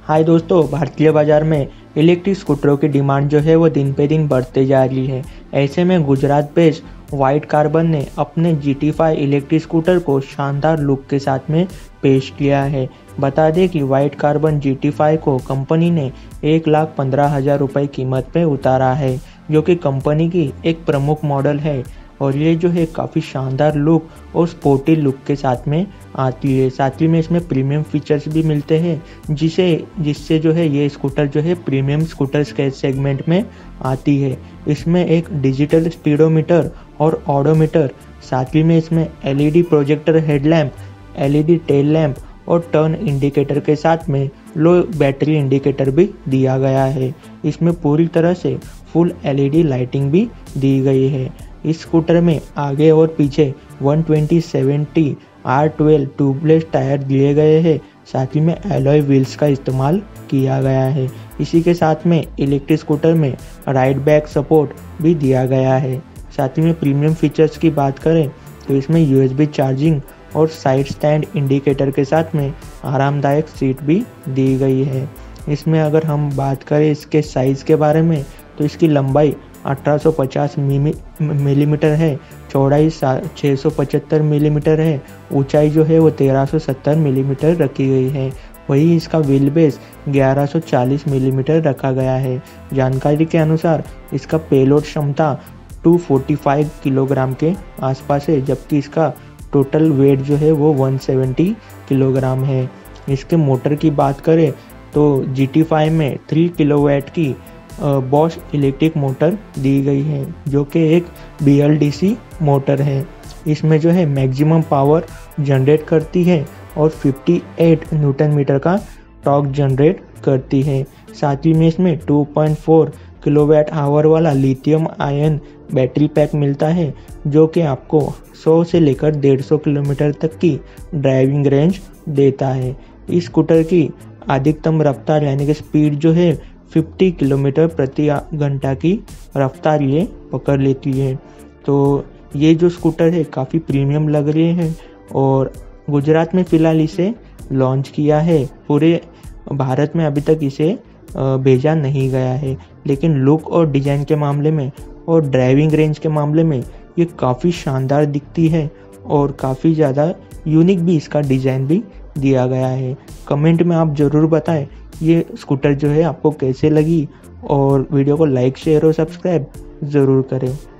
हाय दोस्तों, भारतीय बाजार में इलेक्ट्रिक स्कूटरों की डिमांड जो है वो दिन पे दिन बढ़ते जा रही है। ऐसे में गुजरात बेस्ड व्हाइट कार्बन ने अपने GT5 इलेक्ट्रिक स्कूटर को शानदार लुक के साथ में पेश किया है। बता दें कि व्हाइट कार्बन GT5 को कंपनी ने 1,15,000 रुपये कीमत पे उतारा है, जो कि कंपनी की एक प्रमुख मॉडल है और ये जो है काफ़ी शानदार लुक और स्पोर्टी लुक के साथ में आती है। साथ ही में इसमें प्रीमियम फीचर्स भी मिलते हैं जिससे जो है ये स्कूटर जो है प्रीमियम स्कूटर्स के सेगमेंट में आती है। इसमें एक डिजिटल स्पीडोमीटर और ऑडोमीटर, साथ ही में इसमें LED projector headlamp, LED tail lamp और टर्न इंडिकेटर के साथ में लो बैटरी इंडिकेटर भी दिया गया है। इसमें पूरी तरह से फुल LED लाइटिंग भी दी गई है। इस स्कूटर में आगे और पीछे 120/70 R12 ट्यूबलेस टायर दिए गए हैं। साथ ही में एलॉय व्हील्स का इस्तेमाल किया गया है। इसी के साथ में इलेक्ट्रिक स्कूटर में राइड बैक सपोर्ट भी दिया गया है। साथ ही में प्रीमियम फीचर्स की बात करें तो इसमें USB चार्जिंग और साइड स्टैंड इंडिकेटर के साथ में आरामदायक सीट भी दी गई है। इसमें अगर हम बात करें इसके साइज़ के बारे में तो इसकी लंबाई 1850 मिलीमीटर है, चौड़ाई 675 मिलीमीटर है, ऊंचाई जो है वो 1370 मिलीमीटर रखी गई है। वही इसका व्हील बेस 1140 मिलीमीटर रखा गया है। जानकारी के अनुसार इसका पेलोड क्षमता 245 किलोग्राम के आसपास है, जबकि इसका टोटल वेट जो है वो 170 किलोग्राम है। इसके मोटर की बात करें तो GT5 में 3 किलोवाट की बॉश इलेक्ट्रिक मोटर दी गई है, जो कि एक BLDC मोटर है। इसमें जो है मैक्सिमम पावर जनरेट करती है और 58 न्यूटन मीटर का टॉर्क जनरेट करती है। साथ ही में इसमें 2.4 किलोवाट आवर वाला लिथियम आयन बैटरी पैक मिलता है, जो कि आपको 100 से लेकर 150 किलोमीटर तक की ड्राइविंग रेंज देता है। इस स्कूटर की अधिकतम रफ्तार यानी कि स्पीड जो है 50 किलोमीटर प्रति घंटा की रफ्तार ये पकड़ लेती है। तो ये जो स्कूटर है काफ़ी प्रीमियम लग रही है और गुजरात में फ़िलहाल इसे लॉन्च किया है। पूरे भारत में अभी तक इसे भेजा नहीं गया है, लेकिन लुक और डिज़ाइन के मामले में और ड्राइविंग रेंज के मामले में ये काफ़ी शानदार दिखती है और काफ़ी ज़्यादा यूनिक भी इसका डिज़ाइन भी दिया गया है। कमेंट में आप ज़रूर बताएं ये स्कूटर जो है आपको कैसे लगी और वीडियो को लाइक, शेयर और सब्सक्राइब ज़रूर करें।